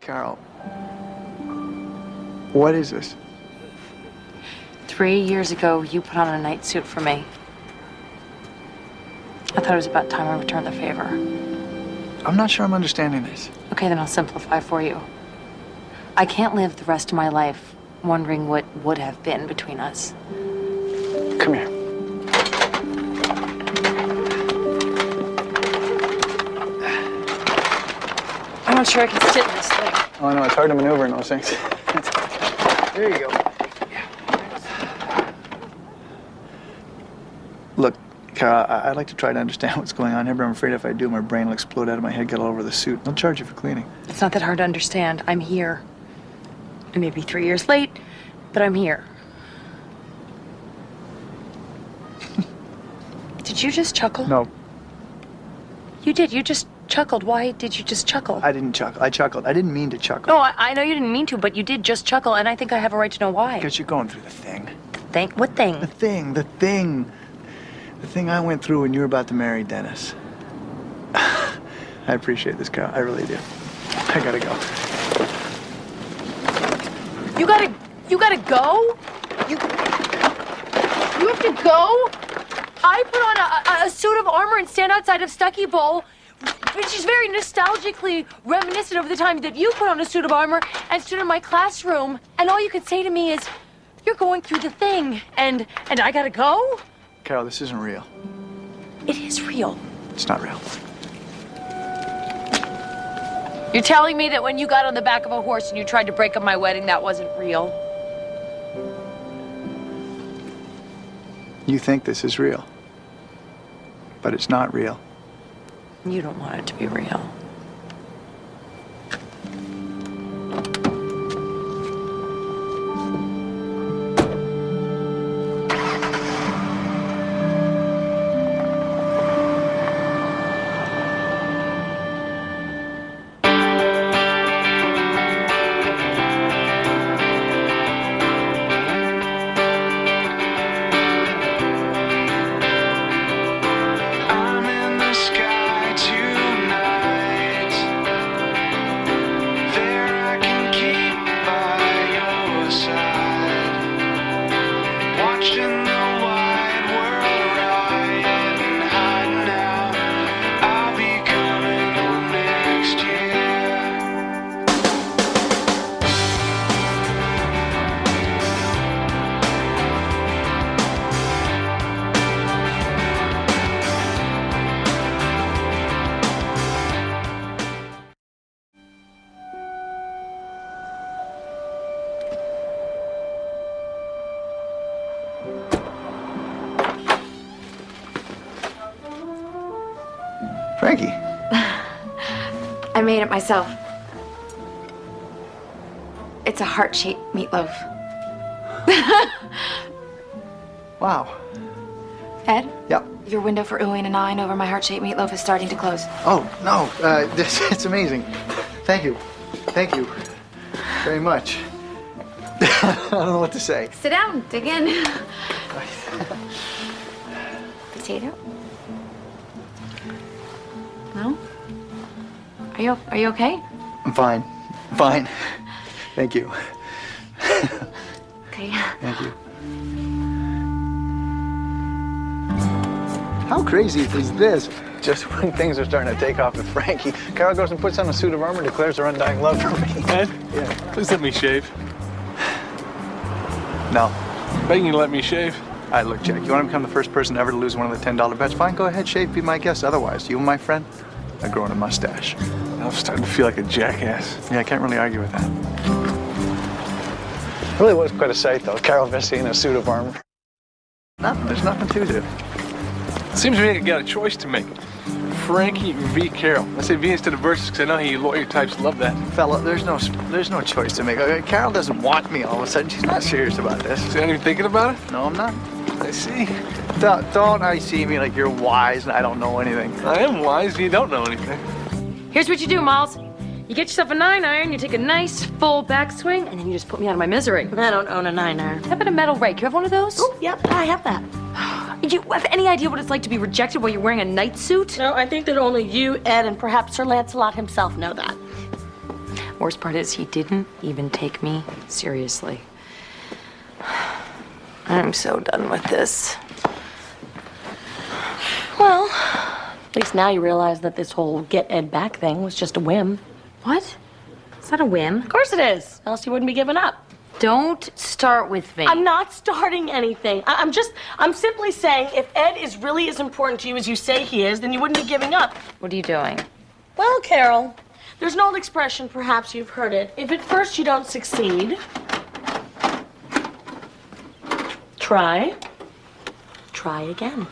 Carol, what is this? 3 years ago, you put on a night suit for me. I thought it was about time I returned the favor. I'm not sure I'm understanding this. Okay, then I'll simplify for you. I can't live the rest of my life wondering what would have been between us. Come here. I'm not sure I can sit in this thing. Oh, I know, it's hard to maneuver in those things. There you go. Look, Carol, I'd like to try to understand what's going on here, but I'm afraid if I do, my brain will explode out of my head, get all over the suit. I'll charge you for cleaning. It's not that hard to understand. I'm here. I may be 3 years late, but I'm here. Did you just chuckle? No. You did. You just chuckled. Why did you just chuckle? I didn't chuckle. I chuckled. I didn't mean to chuckle. No, I know you didn't mean to, but you did just chuckle, and I think I have a right to know why. Because you're going through the thing. The thing? What thing? The thing. The thing I went through when you were about to marry Dennis. I appreciate this, Carol. I really do. I gotta go. You gotta go? You have to go? I put on a suit of armor and stand outside of Stucky Bowl, which is very nostalgically reminiscent of the time that you put on a suit of armor and stood in my classroom, and all you could say to me is, "You're going through the thing," and I gotta go? Carol, this isn't real. It is real. It's not real. You're telling me that when you got on the back of a horse and you tried to break up my wedding, that wasn't real? You think this is real, but it's not real. You don't want it to be real. Frankie. I made it myself. It's a heart-shaped meatloaf. Wow. Ed? Yep. Your window for oohing and eyeing over my heart-shaped meatloaf is starting to close. Oh, no. It's amazing. Thank you. Thank you very much. I don't know what to say. Sit down. Dig in. Potato? No? Are you okay? I'm fine. Fine. Thank you. Okay. Thank you. How crazy is this? Just when things are starting to take off with Frankie, Carol goes and puts on a suit of armor and declares her undying love for me. Ed? Yeah. Please let me shave. No. Begging you to let me shave. All right, look, Jack, you want to become the first person ever to lose one of the $10 bets? Fine, go ahead, shave, be my guest. Otherwise, you, my friend, are growing a mustache. I'm starting to feel like a jackass. Yeah, I can't really argue with that. It really was quite a sight, though. Carol Vesey in a suit of armor. Nothing. There's nothing to do. It seems to me I got a choice to make. Frankie v. Carol. I say V instead of versus because I know you lawyer types love that. Fella, there's no choice to make. Carol doesn't want me all of a sudden. She's not serious about this. So you're not even thinking about it? No, I'm not. I see. Don't I see me like you're wise and I don't know anything. I am wise and you don't know anything. Here's what you do, Miles. You get yourself a 9-iron, you take a nice full backswing, and then you just put me out of my misery. I don't own a 9-iron. How about a metal rake? You have one of those? Oh, yep, I have that. You have any idea what it's like to be rejected while you're wearing a night suit? No, I think that only you, Ed, and perhaps Sir Lancelot himself know that. Worst part is he didn't even take me seriously. I'm so done with this. Well, at least now you realize that this whole get Ed back thing was just a whim. What? Is that a whim? Of course it is. Else he wouldn't be giving up. Don't start with me. I'm not starting anything. I'm simply saying if Ed is really as important to you as you say he is, then you wouldn't be giving up. What are you doing? Well, Carol, there's an old expression, perhaps you've heard it. If at first you don't succeed, try again.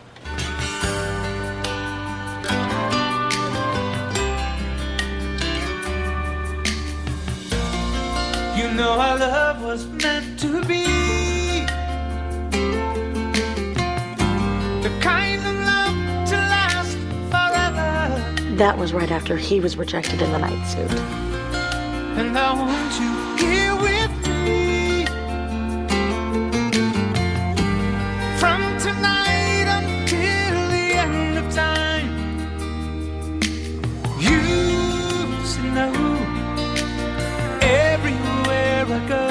You know our love was meant to be the kind of love to last forever. That was right after he was rejected in the night suit. And I want you here with me from tonight until the end of time. You should know everywhere I go.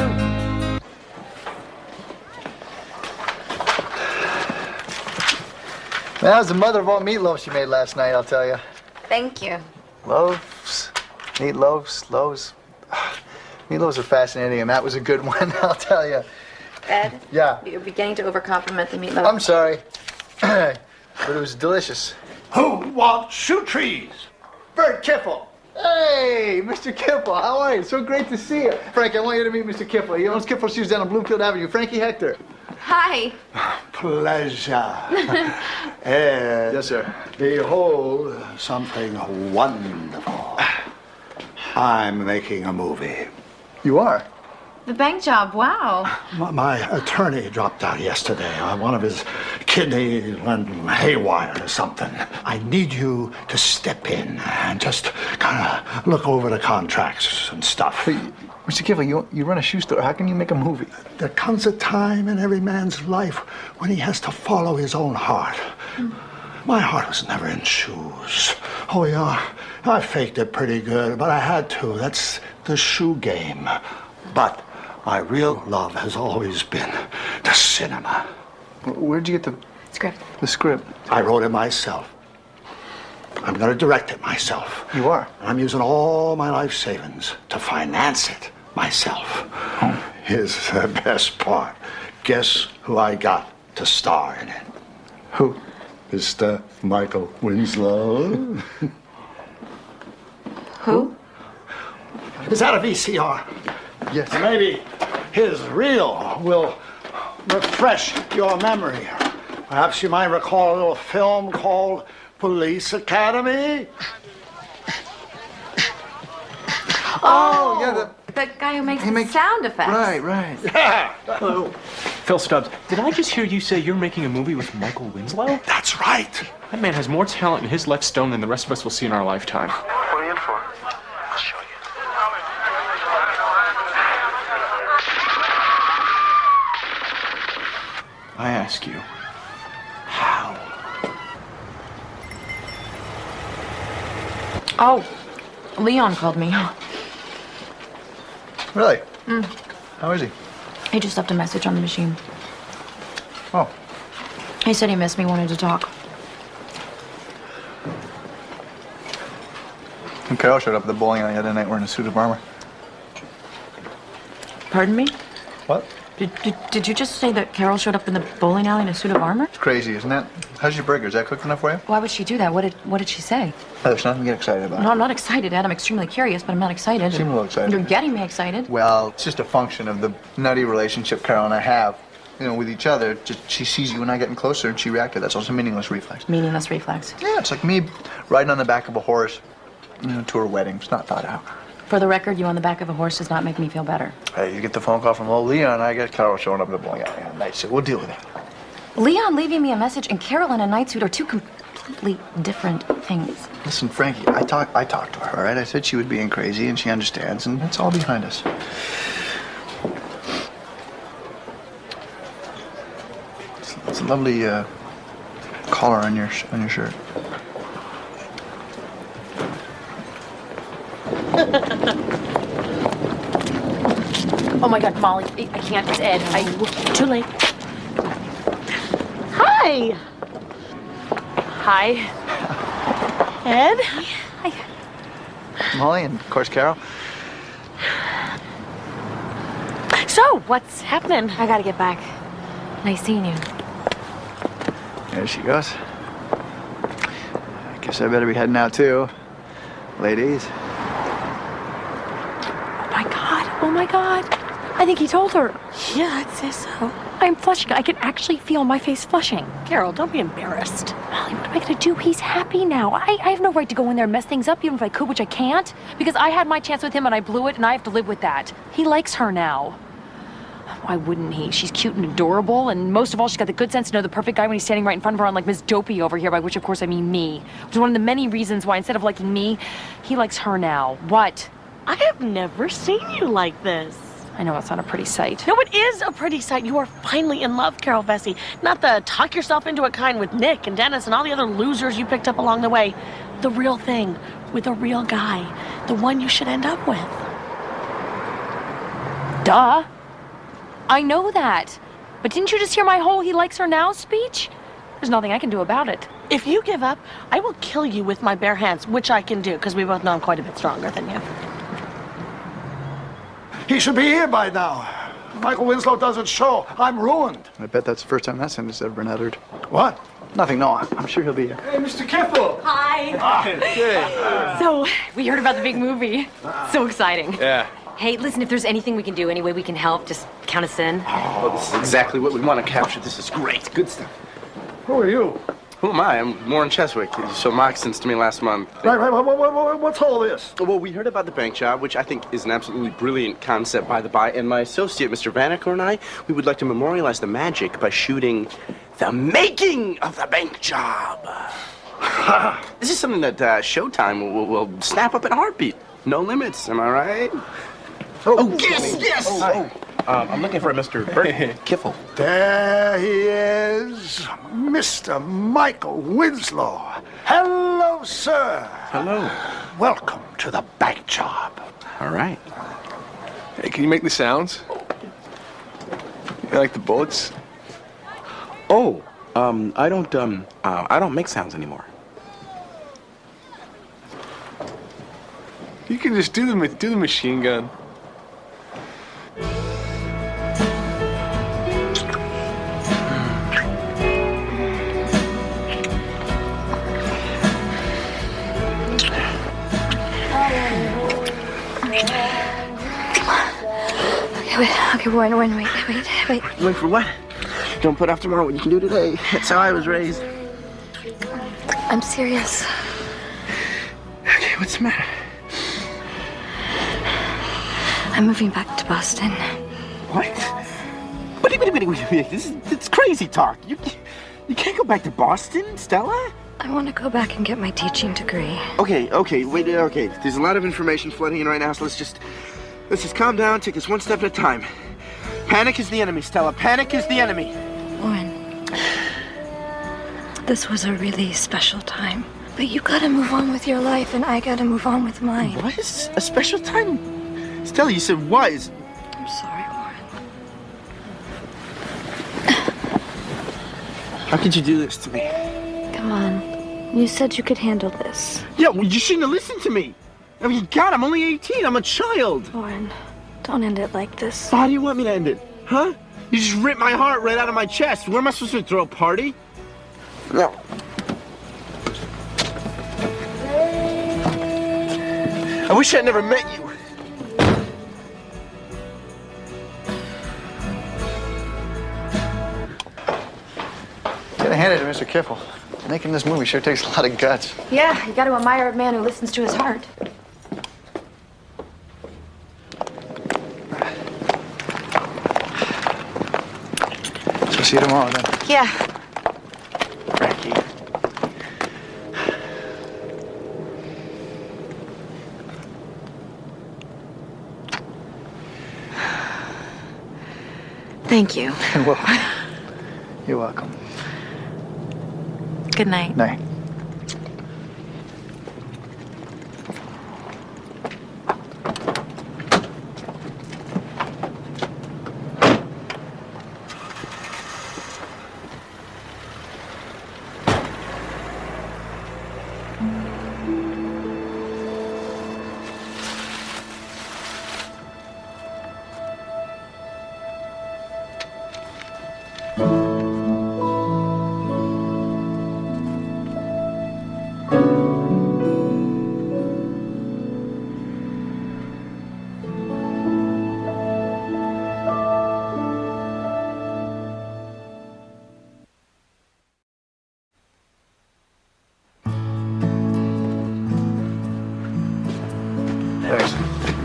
That was the mother of all meatloaf she made last night, I'll tell you. Thank you. Loaves, meatloaves, loaves. Meatloaves are fascinating, and that was a good one, I'll tell you. Ed? Yeah. You're beginning to overcompliment the meatloaf. I'm sorry, but it was delicious. Who wants shoe trees? Bert Kiffle. Hey, Mr. Kiffle, how are you? So great to see you. Frank, I want you to meet Mr. Kiffle. He owns Kiffle Shoes down on Bloomfield Avenue. Frankie Hector. Hi. Pleasure. Ed, Yes, sir. behold something wonderful. I'm making a movie. You are? The bank job, wow. My attorney dropped out yesterday. One of his kidneys went haywire or something. I need you to step in and just kind of look over the contracts and stuff. Hey, Mr. Kiffle, you run a shoe store. How can you make a movie? There comes a time in every man's life when he has to follow his own heart. My heart was never in shoes. Oh, yeah, I faked it pretty good, but I had to. That's the shoe game. But my real love has always been the cinema. Where'd you get Script. the script? I wrote it myself. I'm going to direct it myself. You are? I'm using all my life savings to finance it myself. Here's the best part. Guess who I got to star in it? Who? Mr. Michael Winslow. Who? Is that a VCR? Yes. Maybe his reel will refresh your memory. Perhaps you might recall a little film called Police Academy. Oh, yeah, the guy who makes He the makes- sound effects. Right. Hello. Phil Stubbs, did I just hear you say you're making a movie with Michael Winslow? That's right. That man has more talent in his left stone than the rest of us will see in our lifetime. What are you in for? I'll show you. I ask you, how? Oh, Leon called me. Really? How is he? He just left a message on the machine. Oh. He said he missed me, wanted to talk. And Carol showed up at the bowling alley the other night wearing a suit of armor. Pardon me? What? Did you just say that Carol showed up in the bowling alley in a suit of armor? It's crazy, isn't that? How's your burger? Is that cooked enough for you? Why would she do that? What did she say? There's nothing to get excited about. No, I'm not excited, Ed. I'm extremely curious, but I'm not excited. You seem a little excited. You're getting me excited. Well, it's just a function of the nutty relationship Carol and I have, with each other. Just she sees you and I getting closer and she reacted. That's also a meaningless reflex. Meaningless reflex. Yeah, it's like me riding on the back of a horse, to her wedding. It's not thought out. For the record, you on the back of a horse does not make me feel better. Hey, you get the phone call from old Leon, I get Carol showing up at the bowling alley on a night suit. We'll deal with it. Leon leaving me a message and Carol in a night suit are two completely different things. Listen, Frankie, I talked to her, all right? I said she was being crazy, and she understands, and it's all behind us. It's a lovely collar on your shirt. Oh my God, Molly, I can't. It's Ed. Too late. Hi. Hi. Ed? Hi. Molly and, of course, Carol. So, what's happening? I gotta get back. Nice seeing you. There she goes. I guess I better be heading out, too. Ladies. Oh my God. Oh my God. I think he told her. Yeah, I'd say so. I'm flushing. I can actually feel my face flushing. Carol, don't be embarrassed. Molly, what am I going to do? He's happy now. I have no right to go in there and mess things up, even if I could, which I can't. Because I had my chance with him and I blew it, and I have to live with that. He likes her now. Why wouldn't he? She's cute and adorable, and most of all, she's got the good sense to know the perfect guy when he's standing right in front of her, unlike Miss Dopey over here, by which, of course, I mean me. Which is one of the many reasons why, instead of liking me, he likes her now. What? I have never seen you like this. I know it's not a pretty sight. No, it is a pretty sight. You are finally in love, Carol Vesey. Not the talk yourself into it kind with Nick and Dennis and all the other losers you picked up along the way. The real thing, with a real guy. The one you should end up with. Duh. I know that. But didn't you just hear my whole he likes her now speech? There's nothing I can do about it. If you give up, I will kill you with my bare hands, which I can do, because we both know I'm quite a bit stronger than you. He should be here by now. Michael Winslow doesn't show. I'm ruined. I bet that's the first time that sentence has ever been uttered. What? Nothing, no. I'm sure he'll be here. Hey, Mr. Kiffel. Hi. So, we heard about the big movie. So exciting. Yeah. Hey, listen, if there's anything we can do, any way we can help, just count us in. Oh, this is exactly what we want to capture. This is great. Good stuff. Who are you? Who am I? I'm Warren Cheswick. So Mark sent to me last month. Right. What's all this? Well, we heard about the bank job, which I think is an absolutely brilliant concept, by the by, and my associate, Mr. Vanacker, and I, we would like to memorialize the magic by shooting the making of the bank job. This is something that Showtime will snap up in a heartbeat. No limits, am I right? Oh, yes! I'm looking for a Mr. Bert Kiffel. There he is, Mr. Michael Winslow. Hello, sir. Hello. Welcome to the bank job. All right. Hey, can you make the sounds? You like the bullets? Oh, I don't make sounds anymore. You can just do the machine gun. Okay, Warren, wait. Wait for what? Don't put off tomorrow what you can do today. That's how I was raised. I'm serious. Okay, what's the matter? I'm moving back to Boston. What? Wait. It's crazy talk. You can't go back to Boston, Stella? I want to go back and get my teaching degree. Okay. There's a lot of information flooding in right now, so let's just calm down, take this one step at a time. Panic is the enemy, Stella. Panic is the enemy. Warren, this was a really special time. But you gotta move on with your life, and I gotta move on with mine. What is a special time? Stella, you said was. I'm sorry, Warren. How could you do this to me? Come on. You said you could handle this. Yeah, well, you shouldn't have listened to me. I mean, God, I'm only 18. I'm a child. Warren, don't end it like this. How do you want me to end it? Huh? You just ripped my heart right out of my chest. Where am I supposed to throw a party? No. I wish I'd never met you. Gotta hand it to Mr. Kiffel. Making this movie sure takes a lot of guts. Yeah, you gotta admire a man who listens to his heart. So see you tomorrow then. Yeah. Frankie. Thank you. You're welcome. Good night. Night.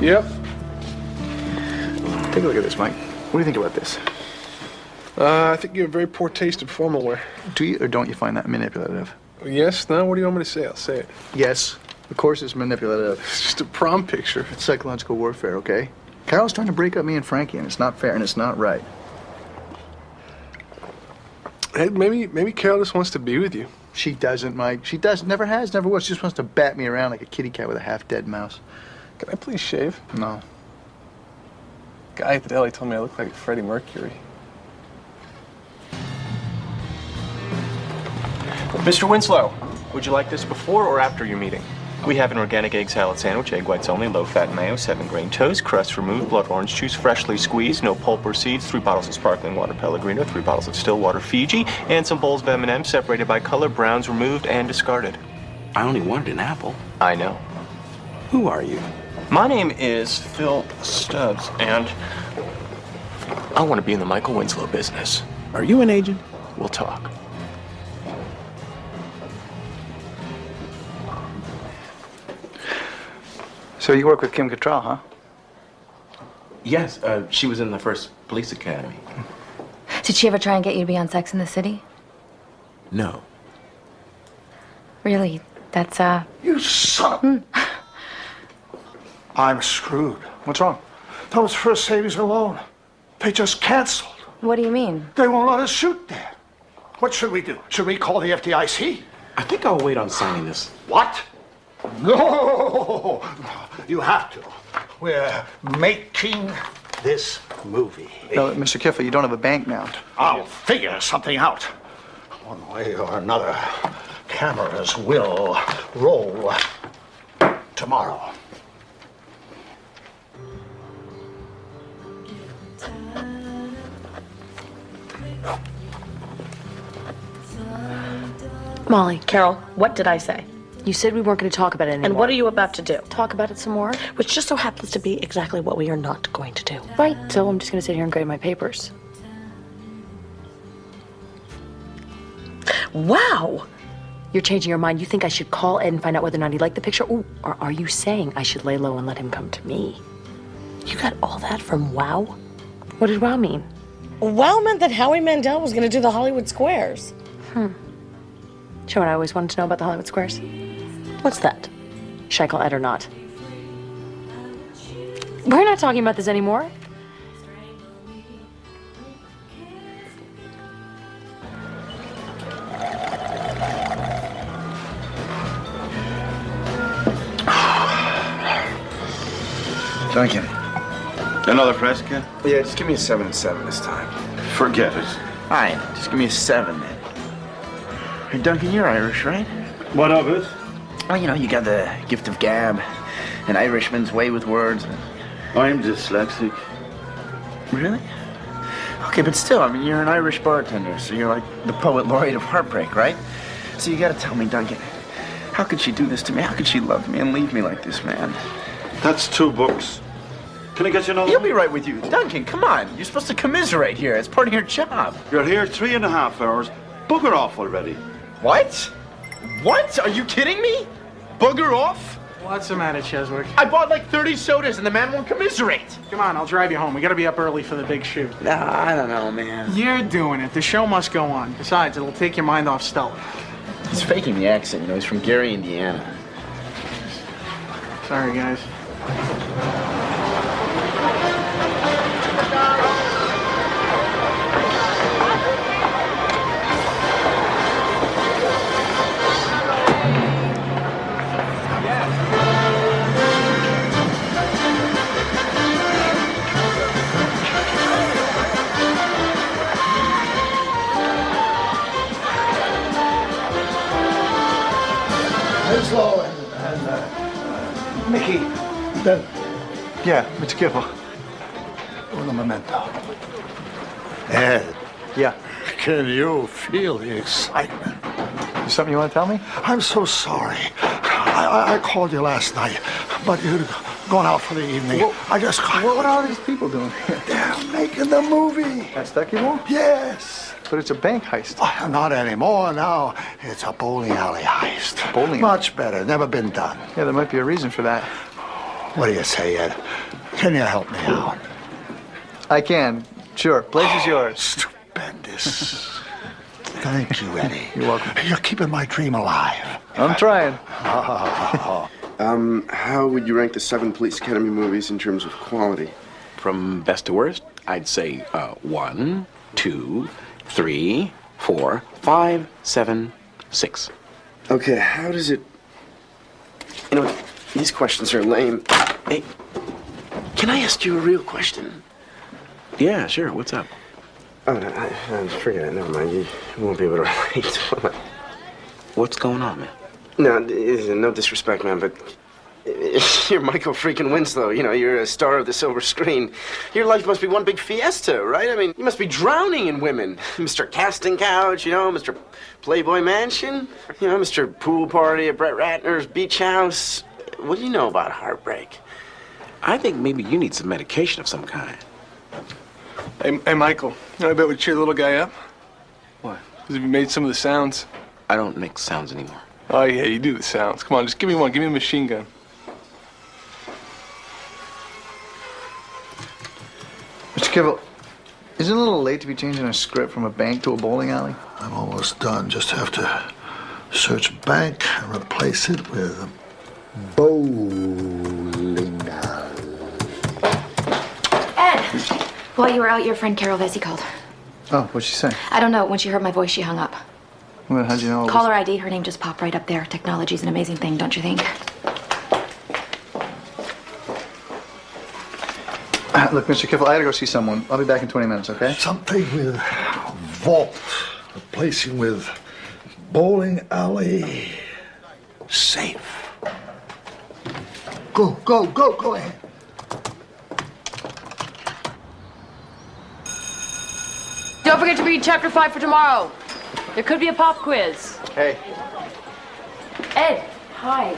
Yep. Take a look at this, Mike. What do you think about this? I think you have very poor taste in formal wear. Do you or don't you find that manipulative? Yes? No? What do you want me to say? I'll say it. Yes. Of course it's manipulative. It's just a prom picture. It's psychological warfare, okay? Carol's trying to break up me and Frankie, and it's not fair and it's not right. Hey, maybe Carol just wants to be with you. She doesn't, Mike. She doesn't. Never has, never will. She just wants to bat me around like a kitty cat with a half-dead mouse. Can I please shave? No. Guy at the deli told me I look like Freddie Mercury. Mr. Winslow, would you like this before or after your meeting? We have an organic egg salad sandwich, egg whites only, low-fat mayo, 7-grain toast, crust removed, blood orange juice freshly squeezed, no pulp or seeds, 3 bottles of sparkling water Pellegrino, 3 bottles of still water Fiji, and some bowls of M&M's separated by color, browns removed and discarded. I only wanted an apple. I know. Who are you? My name is Phil Stubbs, and I want to be in the Michael Winslow business. Are you an agent? We'll talk. So you work with Kim Cattrall, huh? Yes, she was in the first police academy. Did she ever try and get you to be on Sex in the City? No. Really? That's, You son of... I'm screwed. What's wrong? Those first savings alone, they just canceled. What do you mean? They won't let us shoot there. What should we do? Should we call the FDIC? I think I'll wait on signing this. What? No! You have to. We're making this movie. No, Mr. Kiffer, you don't have a bank mount. I'll figure something out. One way or another, cameras will roll tomorrow. Molly, Carol, what did I say? You said we weren't going to talk about it anymore. And what are you about to do? Talk about it some more? Which just so happens to be exactly what we are not going to do. Right, so I'm just going to sit here and grade my papers. Wow! You're changing your mind. You think I should call Ed and find out whether or not he liked the picture? Ooh, or are you saying I should lay low and let him come to me? You got all that from WOW? What did WOW mean? WOW meant that Howie Mandel was going to do the Hollywood Squares. Show what I always wanted to know about the Hollywood Squares. What's that? Should I call Ed or not? We're not talking about this anymore. Duncan. Another press kit? Yeah, just give me a 7 and 7 this time. Forget it. Fine, just give me a 7 then. Hey, Duncan, you're Irish, right? What of it? Well, you know, you got the gift of gab, an Irishman's way with words. I'm dyslexic. Really? Okay, but still, I mean, you're an Irish bartender, so you're like the poet laureate of heartbreak, right? So you gotta tell me, Duncan, how could she do this to me? How could she love me and leave me like this, man? That's 2 books. Can I get you another? He'll be right with you. Duncan, come on. You're supposed to commiserate here. It's part of your job. You're here 3.5 hours. Bugger off already. What? What? Are you kidding me? Bugger off? What's the matter, Cheswick? I bought like 30 sodas and the man won't commiserate. Come on, I'll drive you home. We gotta be up early for the big shoot. Nah, I don't know, man. You're doing it. The show must go on. Besides, it'll take your mind off Stella. He's faking the accent, you know. He's from Gary, Indiana. Sorry, guys. Winslow and Mickey, then Yeah, Mr. Kiffer. un momento. Ed, Yeah. can you feel the excitement? There's something you want to tell me? I'm so sorry. I called you last night, but you'd gone out for the evening. Well, I just... What are all these people doing here? They're making the movie. At Stucky Wall? Yes. But it's a bank heist. Oh, not anymore now. It's a bowling alley heist. Bowling alley? Much better. Never been done. Yeah, there might be a reason for that. What do you say, Ed? Can you help me out? I can. Sure. Place is yours. Stupendous. Thank you, Eddie. You're welcome. You're keeping my dream alive. I'm trying. How would you rank the 7 Police Academy movies in terms of quality? From best to worst, I'd say 1, 2, 3, 4, 5, 7, 6. Okay, how does it... You know, these questions are lame. Hey, can I ask you a real question? Yeah, sure. What's up? Oh, no, forget it. Never mind. You won't be able to relate. What's going on, man? No, no disrespect, man, but you're Michael freaking Winslow. You know, you're a star of the silver screen. Your life must be one big fiesta, right? I mean, you must be drowning in women. Mr. Casting Couch, you know, Mr. Playboy Mansion, you know, Mr. Pool Party at Brett Ratner's Beach House. What do you know about heartbreak? I think maybe you need some medication of some kind. Hey, Michael, you know, I bet would cheer the little guy up. What? Because if you made some of the sounds. I don't make sounds anymore. Oh, yeah, you do the sounds. Come on, just give me one. Give me a machine gun. Mr. Kibble, isn't it a little late to be changing a script from a bank to a bowling alley? I'm almost done. Just have to search bank and replace it with bowling alley. Ed! While you were out, your friend Carol Vesey called. Oh, what'd she say? I don't know. When she heard my voice, she hung up. Well, how'd you know? Caller ID, her name just popped right up there. Technology's an amazing thing, don't you think? Look, Mr. Kiffle, I gotta go see someone. I'll be back in 20 minutes, okay? Something with vault, replacing with bowling alley, safe. Go ahead. Don't forget to read Chapter 5 for tomorrow. There could be a pop quiz. Hey. Ed, hi.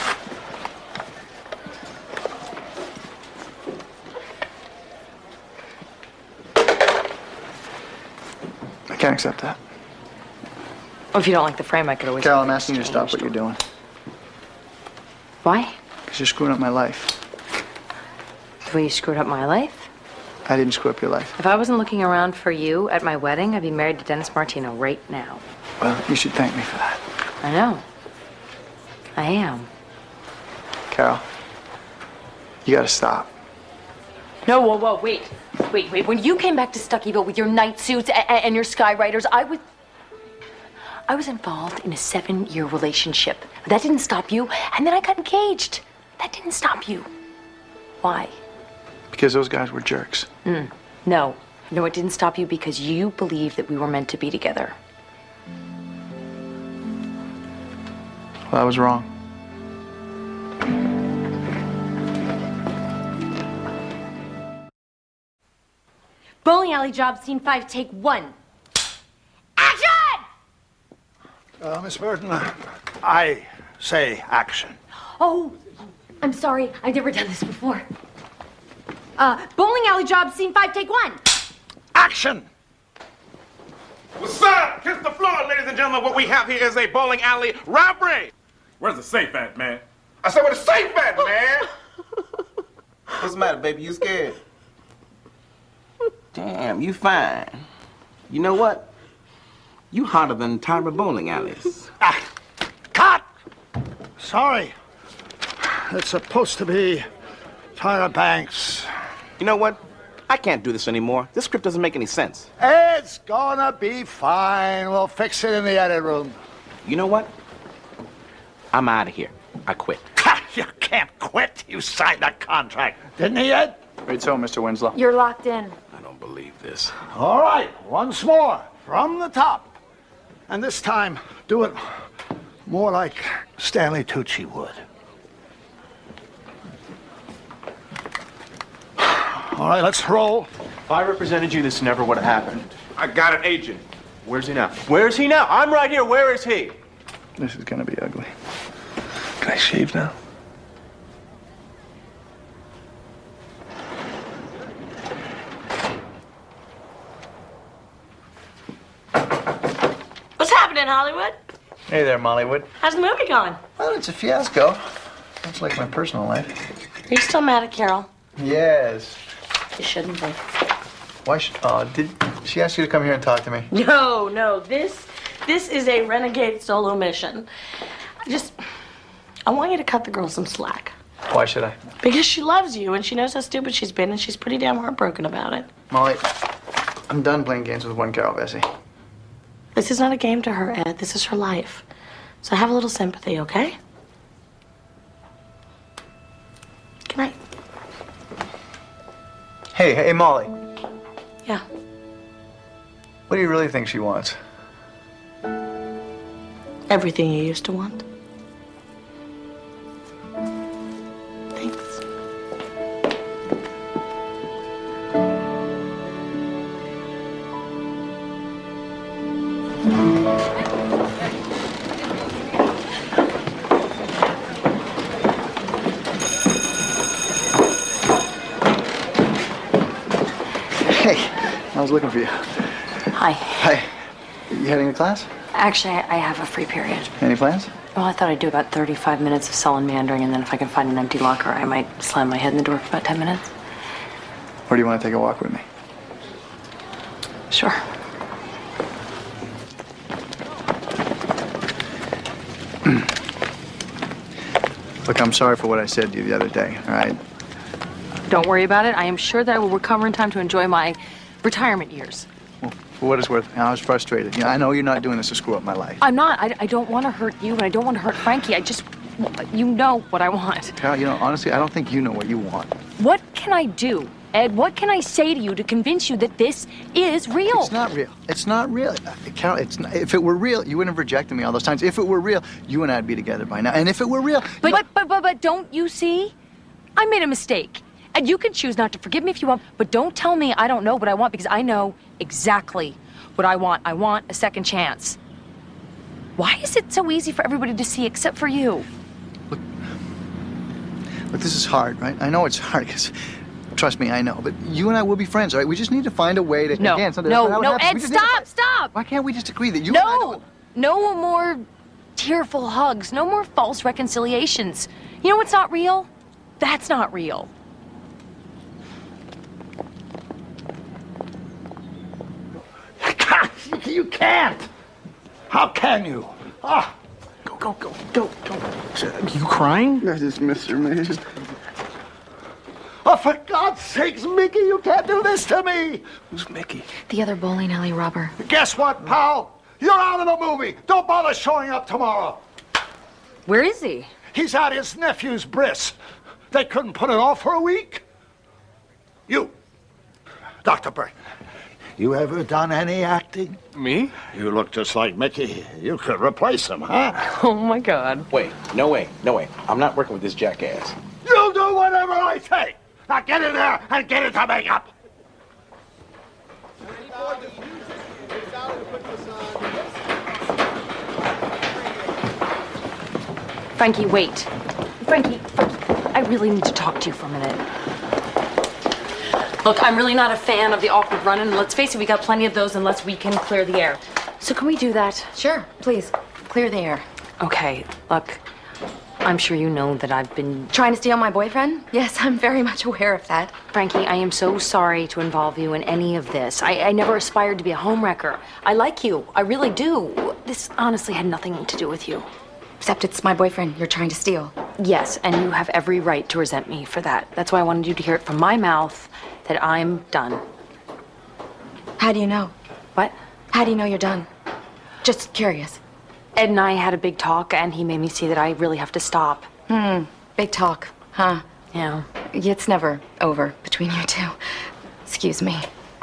I can't accept that. Well, if you don't like the frame, I could always... Carol, I'm asking you to stop what you're doing. Why? Because you're screwing up my life. The way you screwed up my life? I didn't screw up your life. If I wasn't looking around for you at my wedding, I'd be married to Dennis Martino right now. Well, you should thank me for that. I know. I am. Carol, you gotta stop. No, whoa, wait. Wait. When you came back to Stuckyville with your night suits and your skywriters, I was involved in a 7-year relationship. That didn't stop you. And then I got engaged. That didn't stop you. Why? Because those guys were jerks. No, it didn't stop you because you believed that we were meant to be together. Well, I was wrong. Bowling alley job, scene 5, take 1. Action! Miss Burton, I say action. Oh, I'm sorry. I've never done this before. Bowling alley job, scene 5, take 1. Action! What's up? Kiss the floor, ladies and gentlemen. What we have here is a bowling alley robbery. Where's the safe at, man? I said, where's the safe at, man? What's the matter, baby? You scared? Damn, you fine. You know what? You hotter than Tyra bowling alleys. Cut! Sorry. It's supposed to be Tyra Banks. You know what? I can't do this anymore. This script doesn't make any sense. It's gonna be fine. We'll fix it in the edit room. You know what? I'm out of here. I quit. You can't quit. You signed a contract. Didn't he, Ed? Right so, Mr. Winslow. You're locked in. I don't believe this. All right, once more, from the top. And this time, do it more like Stanley Tucci would. All right, let's roll. If I represented you, this never would have happened. I got an agent. Where's he now? Where's he now? I'm right here. Where is he? This is gonna be ugly. Can I shave now? What's happening, Hollywood? Hey there, Mollywood. How's the movie going? Well, it's a fiasco. Much like my personal life. Are you still mad at Carol? Yes. You shouldn't be. Why should... did she ask you to come here and talk to me? No. This is a renegade solo mission. I want you to cut the girl some slack. Why should I? Because she loves you, and she knows how stupid she's been, and she's pretty damn heartbroken about it. Molly, I'm done playing games with one Carol Vesey. This is not a game to her, Ed. This is her life. So have a little sympathy, okay? Good night. Hey, Molly. Yeah. What do you really think she wants? Everything you used to want. Thanks. Hey, I was looking for you. Hi. Hi. You heading to class? Actually, I have a free period. Any plans? Well, I thought I'd do about 35 minutes of sullen meandering, and then if I can find an empty locker, I might slam my head in the door for about 10 minutes. Or do you want to take a walk with me? Sure. Look, I'm sorry for what I said to you the other day, all right? Don't worry about it. I am sure that I will recover in time to enjoy my retirement years. Well, for what it's worth, I was frustrated. You know, I know you're not doing this to screw up my life. I'm not. I don't want to hurt you, and I don't want to hurt Frankie. You know what I want. Carol, you know, honestly, I don't think you know what you want. What can I do, Ed? What can I say to you to convince you that this is real? It's not real. It's not real. Carol, if it were real, you wouldn't have rejected me all those times. If it were real, you and I'd be together by now. And if it were real... But don't you see? I made a mistake. And you can choose not to forgive me if you want, but don't tell me I don't know what I want, because I know exactly what I want. I want a second chance. Why is it so easy for everybody to see except for you? Look, this is hard, right? I know it's hard, because... Trust me, I know. But you and I will be friends, all right? We just need to find a way to... No, again, Ed, stop! Why can't we just agree that you and I don't... No more tearful hugs. No more false reconciliations. You know what's not real? That's not real. You can't. How can you? Go. You crying? I just miss her, man. Oh, for God's sakes, Mickey, you can't do this to me. Who's Mickey? The other bowling alley robber. Guess what, pal? You're out of the movie. Don't bother showing up tomorrow. Where is he? He's at his nephew's bris. They couldn't put it off for a week. You, Dr. Burton, you ever done any acting? Me? You look just like Mickey. You could replace him, huh? Oh, my God. Wait, no way. I'm not working with this jackass. You'll do whatever I say. Now get in there and get into makeup. Frankie, wait. Frankie, I really need to talk to you for a minute. Look, I'm really not a fan of the awkward run-in. Let's face it, we got plenty of those unless we can clear the air. So can we do that? Sure, please. Clear the air. Okay, look, I'm sure you know that I've been... Trying to steal my boyfriend? Yes, I'm very much aware of that. Frankie, I am so sorry to involve you in any of this. I never aspired to be a homewrecker. I like you. I really do. This honestly had nothing to do with you. Except it's my boyfriend you're trying to steal. Yes, and you have every right to resent me for that. That's why I wanted you to hear it from my mouth that I'm done. How do you know? What? How do you know you're done? Just curious. Ed and I had a big talk, and he made me see that I really have to stop. Big talk, huh? Yeah. It's never over between you two. Excuse me.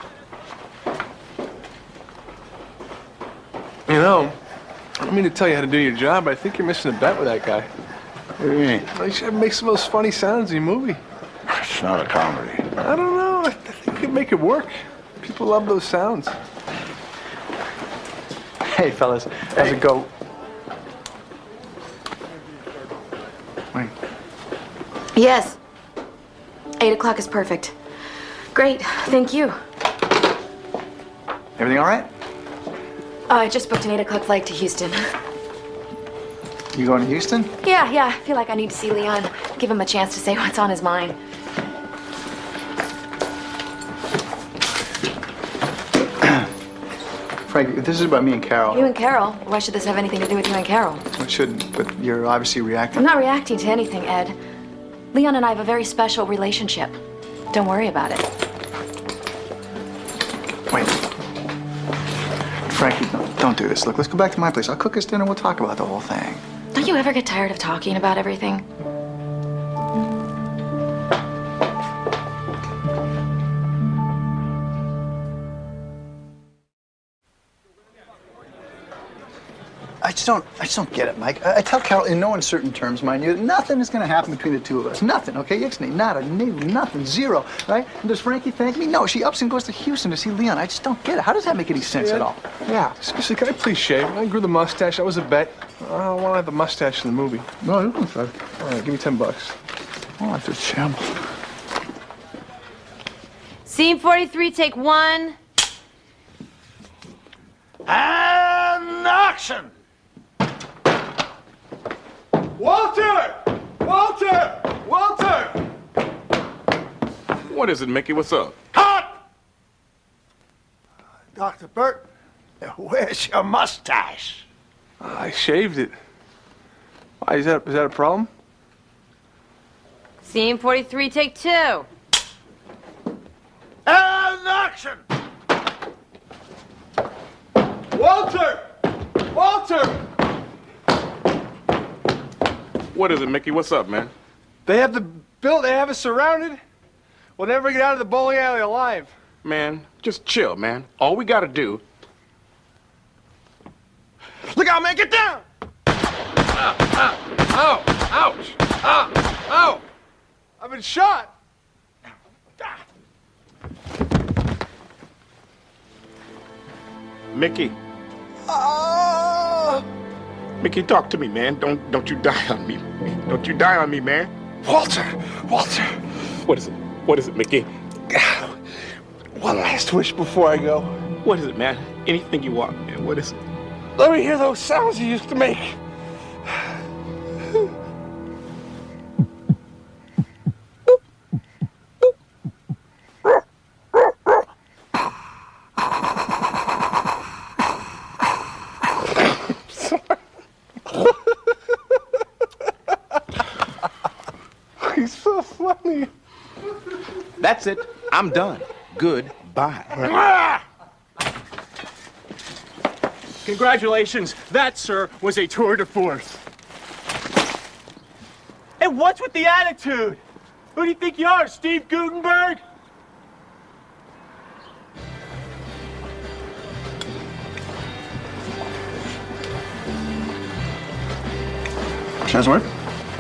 You know, I don't mean to tell you how to do your job, but I think you're missing a bet with that guy. What do you mean? He makes the most funny sounds in your movie. It's not a comedy. I don't know. I think you can make it work. People love those sounds. Hey, fellas, how's it go? Wait. Yes. 8 o'clock is perfect. Great, thank you. Everything all right? I just booked an 8 o'clock flight to Houston. You going to Houston? Yeah, I feel like I need to see Leon. Give him a chance to say what's on his mind. Frank, this is about me and Carol. You and Carol? Why should this have anything to do with you and Carol? It shouldn't, but you're obviously reacting. I'm not reacting to anything, Ed. Leon and I have a very special relationship. Don't worry about it. Wait. Frankie, don't do this. Look, let's go back to my place. I'll cook us dinner. We'll talk about the whole thing. Don't you ever get tired of talking about everything? I just don't get it, Mike. I tell Carol in no uncertain terms, mind you, that nothing is going to happen between the two of us. Nothing, okay? Ixnay, nada, nothing, zero, right? And does Frankie thank me? No, she ups and goes to Houston to see Leon. I just don't get it. How does that make any sense at all? Yeah. Seriously, can I please shave? I grew the mustache. That was a bet. I don't want to have the mustache in the movie. No, you don't say. All right, give me $10. Oh, it's a shambles. Scene 43, take 1. And action! Walter! Walter! Walter! What is it, Mickey? What's up? Cut! Dr. Burt, where's your mustache? I shaved it. Why, is that a problem? Scene 43, take 2. And action! Walter! Walter! What is it, Mickey? What's up, man? They have they have us surrounded. We'll never get out of the bowling alley alive. Man, just chill, man. All we gotta do... Look out, man! Get down! Ow! Ow! Ow! Ouch! Ow! Ow! I've been shot. Mickey. Mickey, talk to me, man. Don't you die on me. Don't you die on me, man. Walter! What is it? What is it, Mickey? One last wish before I go. What is it, man? Anything you want, man. What is it? Let me hear those sounds you used to make. He's so funny. That's it. I'm done. Goodbye. Congratulations. That, sir, was a tour de force. And what's with the attitude? Who do you think you are, Steve Gutenberg? Shazworth?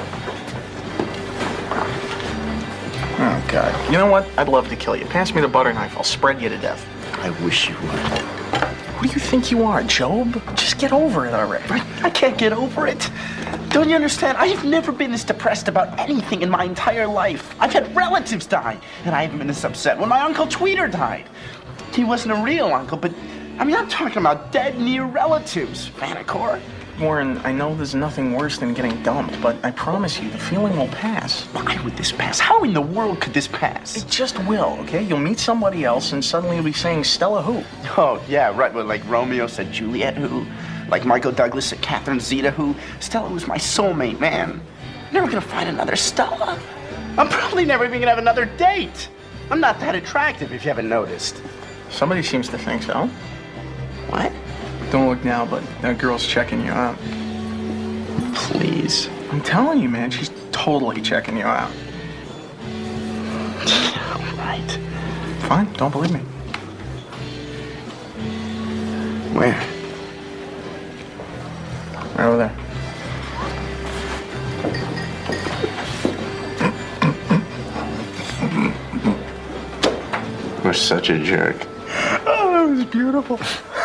Oh, God. You know what? I'd love to kill you. Pass me the butter knife. I'll spread you to death. I wish you would. Who do you think you are, Job? Just get over it already. I can't get over it. Don't you understand? I've never been this depressed about anything in my entire life. I've had relatives die, and I haven't been this upset when my Uncle Tweeter died. He wasn't a real uncle, but, I mean, I'm talking about dead near relatives, Vanicor. Warren, I know there's nothing worse than getting dumped, but I promise you, the feeling will pass. Why would this pass? How in the world could this pass? It just will, okay? You'll meet somebody else, and suddenly you'll be saying Stella who? Oh, yeah, right. Well, like Romeo said Juliet who? Like Michael Douglas said Catherine Zeta who? Stella was my soulmate, man. I'm never gonna find another Stella. I'm probably never even gonna have another date. I'm not that attractive, if you haven't noticed. Somebody seems to think so. What? Don't look now, but that girl's checking you out. Please. I'm telling you, man, she's totally checking you out. All right. Fine, don't believe me. Where? Right over there. You're such a jerk. Oh, that was beautiful.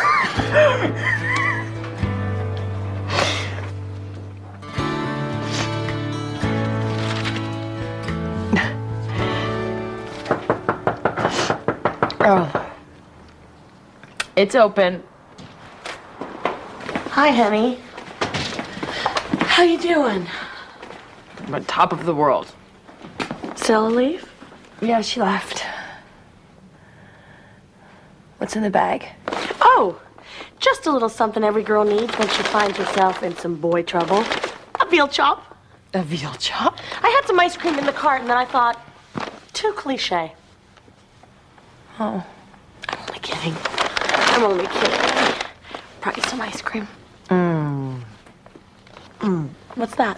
Oh. It's open. Hi, honey. How you doing? on top of the world. Stella leave? Yeah, she left. What's in the bag? Oh, just a little something every girl needs when she finds herself in some boy trouble. A veal chop. A veal chop? I had some ice cream in the cart, and then I thought, too cliche. Oh. I'm only kidding. I'm only kidding. Brought you some ice cream. What's that?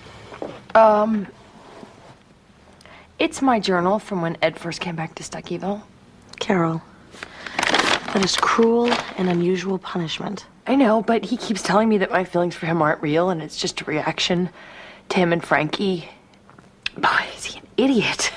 It's my journal from when Ed first came back to Stuckyville. Carol, that is cruel and unusual punishment. I know, but he keeps telling me that my feelings for him aren't real and it's just a reaction to him and Frankie. Boy, is he an idiot.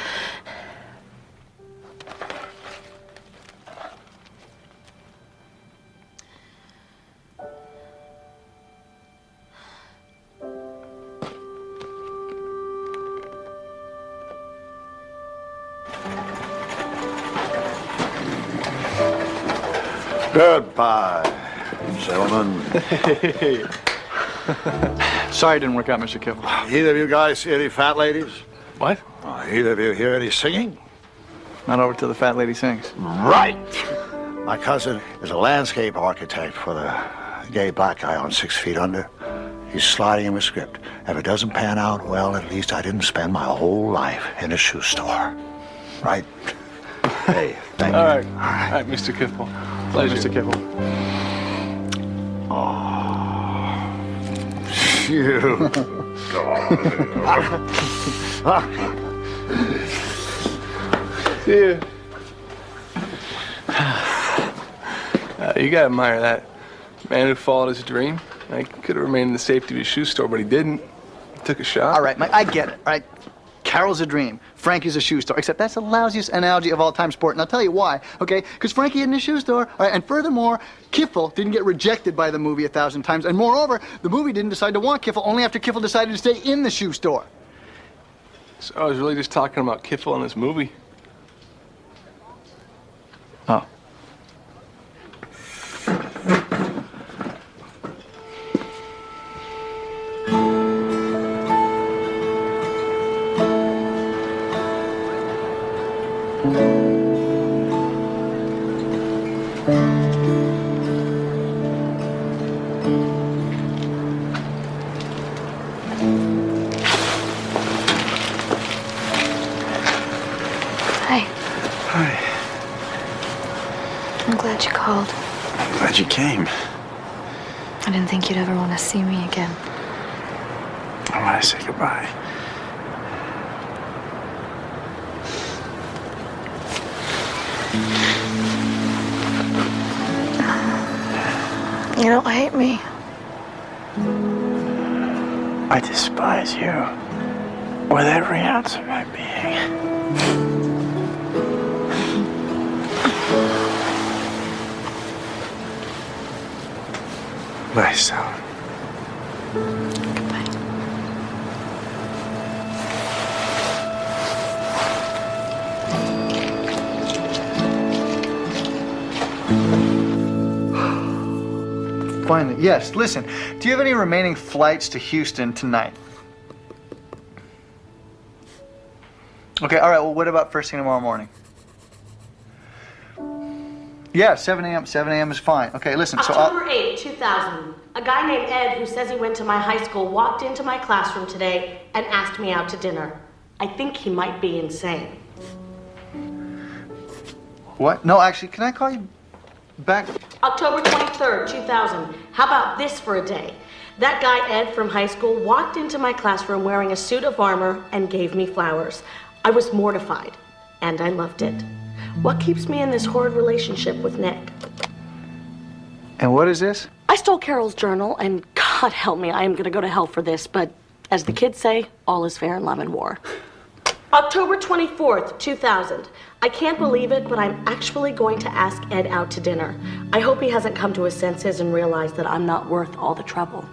Goodbye, gentlemen. Sorry it didn't work out, Mr. Kiffle. Either of you guys see any fat ladies? What? Either of you hear any singing? Not over till the fat lady sings. Right. My cousin is a landscape architect for the gay black guy on 6 Feet Under. He's sliding him a script. If it doesn't pan out, well, at least I didn't spend my whole life in a shoe store. Right? Hey, thank you. All right, Mr. Kiffle. Pleasure. Mr. Kiffle. You. Yeah. You gotta admire that man who followed his dream. He could have remained in the safety of his shoe store, but he didn't. He took a shot. All right, Mike, I get it. All right. Carol's a dream. Frankie's a shoe store. Except that's the lousiest analogy of all time sport. And I'll tell you why, okay? Because Frankie isn't a shoe store. All right? And furthermore, Kiffle didn't get rejected by the movie 1,000 times. And moreover, the movie didn't decide to want Kiffle only after Kiffle decided to stay in the shoe store. So I was really just talking about Kiffle in this movie. Oh. I'm glad you called. I'm glad you came. I didn't think you'd ever want to see me again. I want to say goodbye. You don't hate me. I despise you with every ounce of my being. Bye, Stella. Goodbye. Finally, yes, listen. Do you have any remaining flights to Houston tonight? Okay, all right, well, what about first thing tomorrow morning? Yeah, 7 a.m. 7 a.m. is fine. Okay, listen, so October 8, 2000. A guy named Ed who says he went to my high school walked into my classroom today and asked me out to dinner. I think he might be insane. What? No, actually, can I call you back? October 23rd, 2000. How about this for a day? That guy Ed from high school walked into my classroom wearing a suit of armor and gave me flowers. I was mortified, and I loved it. What keeps me in this horrid relationship with Nick? And what is this? I stole Carol's journal, and God help me, I am going to go to hell for this, but as the kids say, all is fair in love and war. October 24th, 2000. I can't believe it, but I'm actually going to ask Ed out to dinner. I hope he hasn't come to his senses and realized that I'm not worth all the trouble.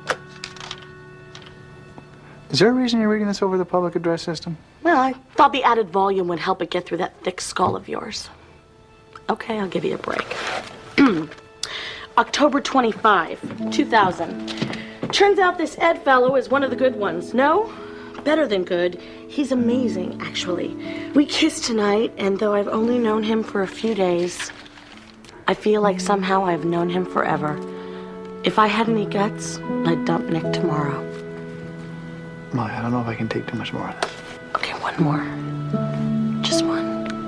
Is there a reason you're reading this over the public address system? Well, I thought the added volume would help it get through that thick skull of yours. Okay, I'll give you a break. October 25, 2000. Turns out this Ed fellow is one of the good ones. No? better than good. He's amazing, actually. We kissed tonight, and though I've only known him for a few days, I feel like somehow I've known him forever. If I had any guts, I'd dump Nick tomorrow. Molly, I don't know if I can take too much more of this. Okay, one more. Just one.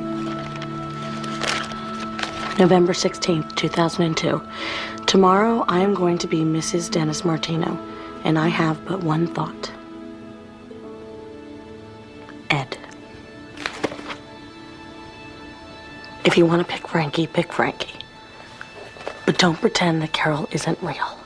November 16th, 2002. Tomorrow, I am going to be Mrs. Dennis Martino, and I have but one thought. Ed. If you want to pick Frankie, pick Frankie. But don't pretend that Carol isn't real.